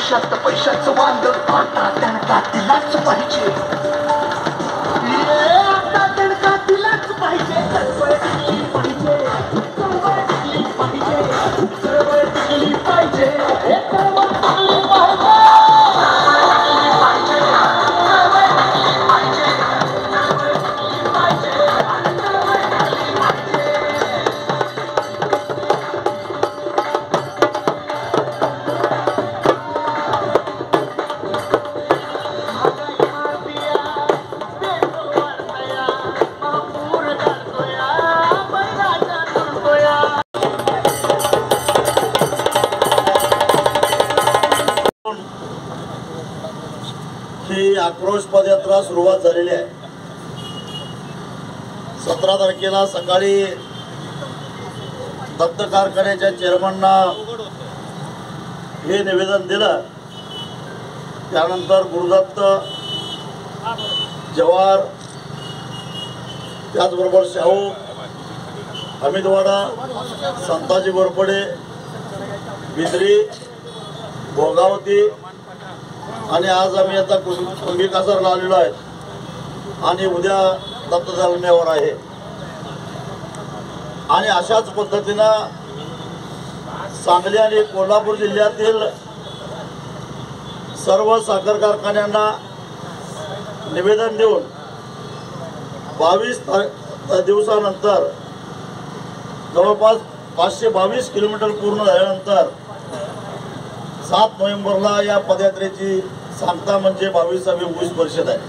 आयुष्यात पैशाचं वांद आता त्यांना दिलाच पाहिजे. आता त्यांना दिलाच पाहिजे. चळवळ टिकली पाहिजे. चळवळ टिकली पाहिजे. चळवळ टिकली पाहिजे. चळवळ टिकली पाहिजे. ही आक्रोश पदयात्रा सुरुवात झालेली आहे. 17 तारखेला सकाळी दत्त कारखान्याच्या चेअरमनना हे निवेदन दिलं. त्यानंतर गुरुदत्त, जवाहर, त्याचबरोबर शाहू, हमीदवाडा, संताजी गोरपडे, बिद्री, भोगावती आणि आज आम्ही आता कुंभी कासारला आलेलो आहे आणि उद्या दत्त दलम्यावर आहे. आणि अशाच पद्धतीनं सांगली आणि कोल्हापूर जिल्ह्यातील सर्व साखर कारखान्यांना निवेदन देऊन 22 दिवसानंतर जवळपास 522 किलोमीटर पूर्ण झाल्यानंतर 7 नोव्हेंबरला या पदयात्रेची सांगता म्हणजे 22वी ऊस परिषद आहे.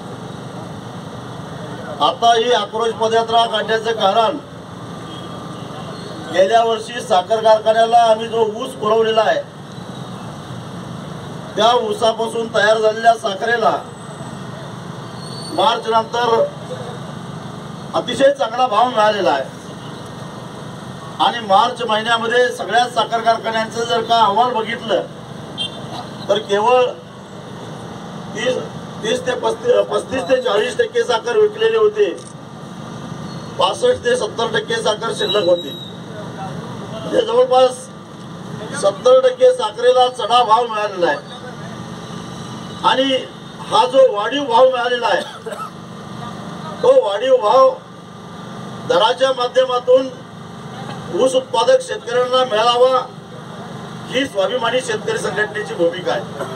आता ही आक्रोश पदयात्रा काढण्याचं कारण गेल्या वर्षी साखर कारखान्याला आम्ही जो ऊस पुरवलेला आहे त्या ऊसापासून तयार झालेल्या साखरेला मार्च नंतर अतिशय चांगला भाव मिळालेला आहे. आणि मार्च महिन्यामध्ये सगळ्या साखर कारखान्यांचं जर का अहवाल बघितलं तर केवळ 30 ते 35 ते 40% साखर विकलेली होती. 65 ते 70% साखर शिल्लक होती. म्हणजे जवळपास 70% साखरेला चढा भाव मिळालेला आहे. आणि हा जो वाढीव भाव मिळालेला आहे तो वाढीव भाव दराच्या माध्यमातून ऊस उत्पादक शेतकऱ्यांना मिळावा ही स्वाभिमानी शेतकरी संघटनेची भूमिका आहे.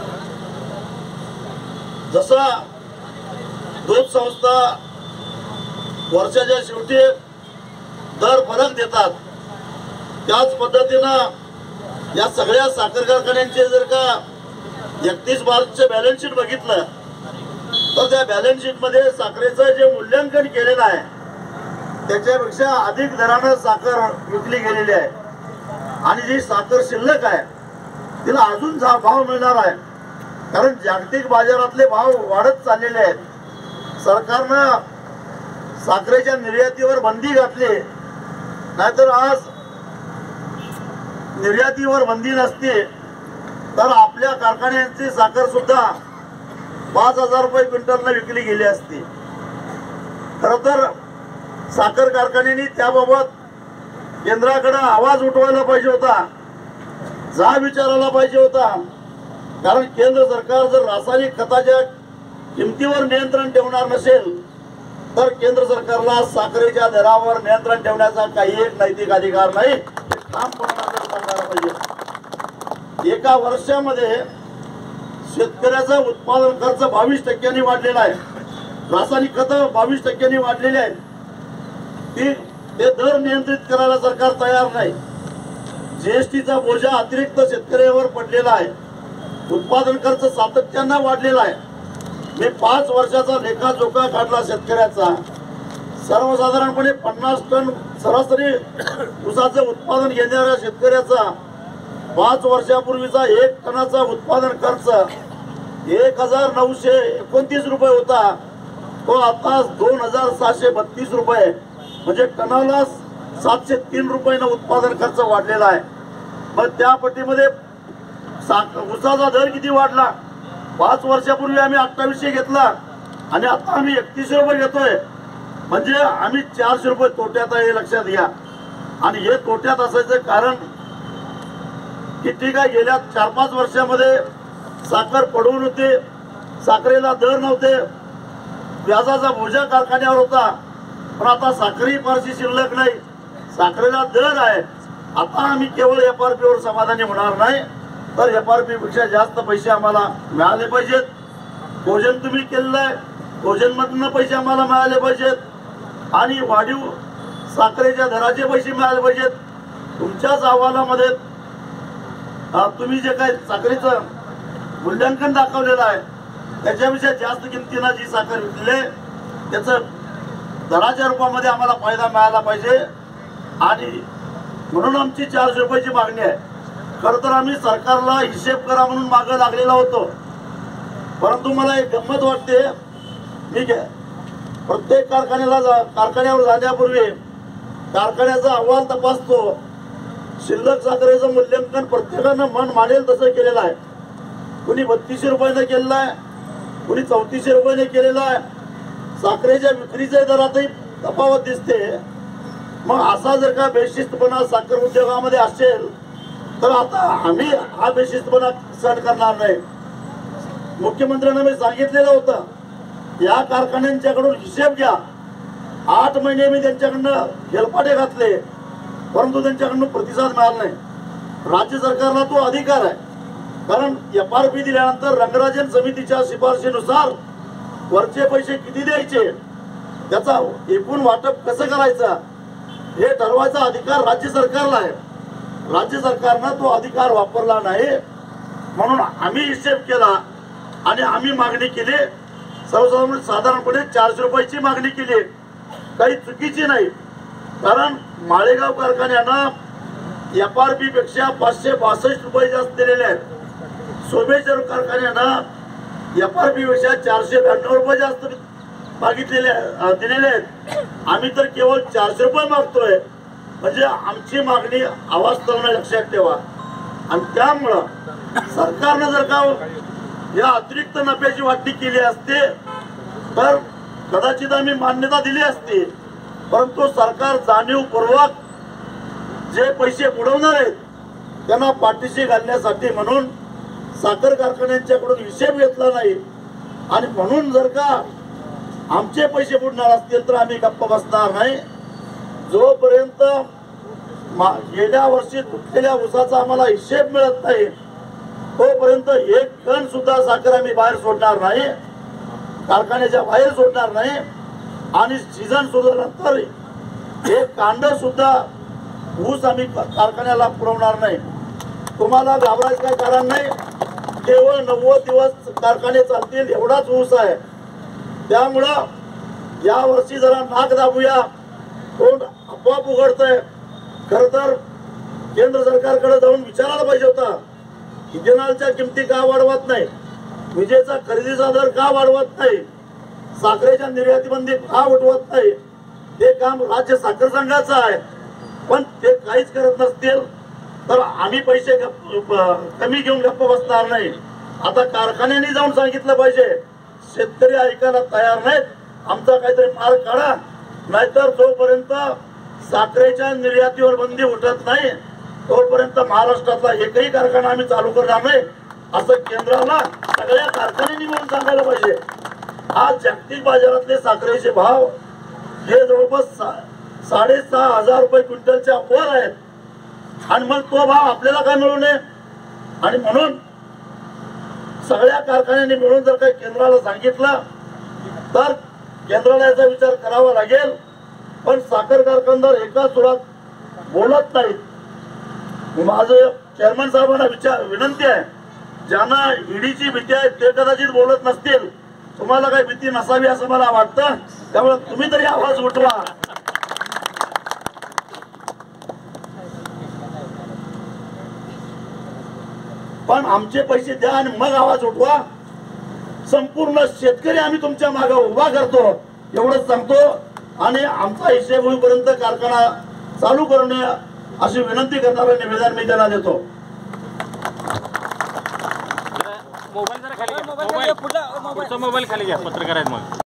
जसा दूध संस्था वर्षाच्या शेवटी दर फरक देतात त्याच पद्धतीनं या सगळ्या साखर कारखान्यांचे जर का 31 मार्चचे बॅलन्स शीट बघितलं तर त्या बॅलन्स शीट मध्ये साखरेचं जे मूल्यांकन केलेलं आहे त्याच्यापेक्षा अधिक दरानं साखर विकली गेलेली आहे. आणि जी साखर शिल्लक आहे तिला अजून भाव मिळणार आहे. कारण जागतिक बाजारातले भाव वाढत चाललेले आहेत. सरकारनं साखरेच्या निर्यातीवर बंदी घातली, नाहीतर आज निर्यातीवर बंदी नसती तर आपल्या कारखान्यांची साखर सुद्धा 5,000 रुपये क्विंटलने विकली गेली असती. खरं तर साखर कारखान्यांनी त्याबाबत केंद्राकडे आवाज उठवायला पाहिजे होता, जाब विचारायला पाहिजे होता. कारण केंद्र सरकार जर रासायनिक खताच्या किमतीवर नियंत्रण ठेवणार नसेल तर केंद्र सरकारला साखरेच्या दरावर नियंत्रण ठेवण्याचा काही एक नैतिक अधिकार नाही. पाहिजे. एका वर्षामध्ये शेतकऱ्याचा उत्पादन खर्च 22% वाढलेला आहे. रासायनिक खत 22% वाढलेले आहेत. ते दर नियंत्रित करायला सरकार तयार नाही. जीएसटीचा बोजा अतिरिक्त शेतकऱ्यावर पडलेला आहे. उत्पादन खर्च सातत्यानं वाढलेला आहे. मी 5 वर्षाचा लेखाजोखा काढला शेतकऱ्याचा. सर्वसाधारणपणे 50 टन सरासरी ऊसाचं उत्पादन घेणाऱ्या शेतकऱ्याचा 5 वर्षापूर्वीचा 1 टनाचा उत्पादन खर्च 1929 रुपये होता. तो आता 2732 रुपये, म्हणजे टनाला 703 रुपयानं उत्पादन खर्च वाढलेला आहे. मग त्या पट्टीमध्ये ऊसाचा दर किती वाढला? 5 वर्षापूर्वी आम्ही 2800 घेतला आणि आता आम्ही 3100 रुपये घेतोय. म्हणजे आम्ही 400 रुपये तोट्यात आहे, लक्षात घ्या. आणि हे तोट्यात असायचं कारण की ठीक आहे, गेल्या 4-5 वर्षामध्ये साखर पडवून होते, साखरेला दर नव्हते, व्याजाचा बोजा कारखान्यावर होता. पण आता साखरही फारशी शिल्लक नाही, साखरेला दर आहे. आता आम्ही केवळ FRP वर समाधानी होणार नाही, तर FRP पेक्षा जास्त पैसे आम्हाला मिळाले पाहिजेत. भोजन तुम्ही केलेलं आहे, भोजन मधनं पैसे आम्हाला मिळाले पाहिजेत आणि वाढीव साखरेच्या दराचे पैसे मिळाले पाहिजेत. तुमच्याच अहवालामध्ये तुम्ही जे काही साखरेचं मूल्यांकन दाखवलेलं आहे त्याच्यापेक्षा जास्त किमतीनं जी साखर विकली त्याचं दराच्या रूपामध्ये आम्हाला फायदा मिळाला पाहिजे आणि म्हणून आमची 400 रुपयाची मागणी आहे. खरं तर आम्ही सरकारला हिशेब करा म्हणून मागं लागलेला होतो, परंतु मला एक गंमत वाटते. ठीक आहे, प्रत्येक कारखान्यावर जाण्यापूर्वी कारखान्याचा अहवाल तपासतो. शिल्लक साखरेचं मूल्यांकन प्रत्येकानं मन मानेल तसं केलेलं आहे. कुणी 3200 रुपयाने केलेलं आहे, कुणी 3400 रुपयाने केलेलं आहे. साखरेच्या विक्रीच्या दरातही तफावत दिसते. मग असा जर का बेशिस्तपणा साखर उद्योगामध्ये असेल तर आता आम्ही हा बेशिस्तपणा सहन करणार नाही. मुख्यमंत्र्यांना मी सांगितलेलं होतं, या कारखान्यांच्याकडून हिशेब घ्या. 8 महिने मी त्यांच्याकडनं हेलपाटे घातले, परंतु त्यांच्याकडून प्रतिसाद मिळाला नाही. राज्य सरकारला तो अधिकार आहे, कारण FRP दिल्यानंतर रंगराजन समितीच्या शिफारशीनुसार वरचे पैसे किती द्यायचे, त्याचा एकूण वाटप कसं करायचं हे ठरवायचा अधिकार राज्य सरकारला आहे. राज्य सरकारनं तो अधिकार वापरला नाही, म्हणून आम्ही हिशेब केला आणि आम्ही मागणी केली. साधारणपणे 400 रुपयाची मागणी केली, काही चुकीची नाही. कारण माळेगाव कारखान्यानं FRP पेक्षा 562 रुपये जास्त दिलेले आहेत. सोमेश्वर कारखान्यानं FRP पेक्षा 492 रुपये जास्त मागितलेले दिलेले आहेत. आम्ही तर केवळ 400 रुपये मागतोय. म्हणजे आमची मागणी अवास्तव लक्षात ठेवा. आणि त्यामुळं सरकारनं जर का या अतिरिक्त नफ्याची वाटणी केली असते तर कदाचित आम्ही मान्यता दिली असती, परंतु सरकार जाणीवपूर्वक जे पैसे बुडवणार आहेत त्यांना पाठीशी घालण्यासाठी म्हणून साखर कारखान्यांच्याकडून हिशेब घेतला नाही. आणि म्हणून जर का आमचे पैसे बुडणार असतील तर आम्ही गप्प बसणार नाही. जोपर्यंत गेल्या वर्षी तुटलेल्या ऊसाचा आम्हाला हिशेब मिळत नाही तोपर्यंत 1 टन सुद्धा साखर आम्ही बाहेर सोडणार नाही, कारखान्याच्या बाहेर सोडणार नाही. आणि सीझन सुरूनंतर 1 कांड सुद्धा ऊस आम्ही कारखान्याला पुरवणार नाही. तुम्हाला घाबरायचं काही कारण नाही. केवळ 90 दिवस कारखाने चालतील एवढाच ऊस आहे. त्यामुळं या वर्षी जरा नाक दाबूया, कोण आपोआप उघडतंय. खर तर केंद्र सरकारकडे जाऊन विचारायला पाहिजे होता, इथेनॉलच्या किमती का वाढवत नाही, विजेचा खरेदीचा दर का वाढवत नाही, साखरेच्या निर्यातीबंदी का उठवत नाही. ते काम राज्य साखर संघाचं आहे. पण ते काहीच करत नसतील तर आम्ही पैसे कमी घेऊन गप्प बसणार नाही. आता कारखान्यांनी जाऊन सांगितलं पाहिजे, शेतकरी ऐकायला तयार नाहीत, आमचा काहीतरी मार्ग काढा, नाहीतर जोपर्यंत साखरेच्या निर्यातीवर बंदी उठत नाही तोपर्यंत महाराष्ट्रातला एकही कारखाना आम्ही चालू करणार नाही, असं केंद्राला सगळ्या कारखान्यांनी मिळून सांगायला पाहिजे. आज जागतिक बाजारातले साखरेचे भाव हे जवळपास 6,500 रुपये क्विंटलच्या वर आहेत. आणि मग तो भाव आपल्याला काय मिळू नये. आणि म्हणून सगळ्या कारखान्यांनी मिळून जर काही केंद्राला सांगितलं तर केंद्राला याचा विचार करावा लागेल. पण साखर कारखानदार एका सुरात बोलत नाहीत. माझं चेअरमन साहेबांना विनंती आहे, ज्यांना ईडीची भीती आहे ते कदाचित बोलत नसतील, तुम्हाला काही भीती नसावी असं मला वाटतं. त्यामुळे तुम्ही तरी आवाज उठवा. पण आमचे पैसे द्या आणि मग आवाज उठवा. संपूर्ण शेतकरी आम्ही तुमच्या मागे उभा करतो एवढंच सांगतो. आणि आमचा हिशेब होईपर्यंत कारखाना चालू करणे अशी विनंती करणारं निवेदन मी त्यांना देतो. मोबाईल जरा खाली घ्या, पुढचा मोबाईल खाली घ्या, पत्रकार आहेत मग.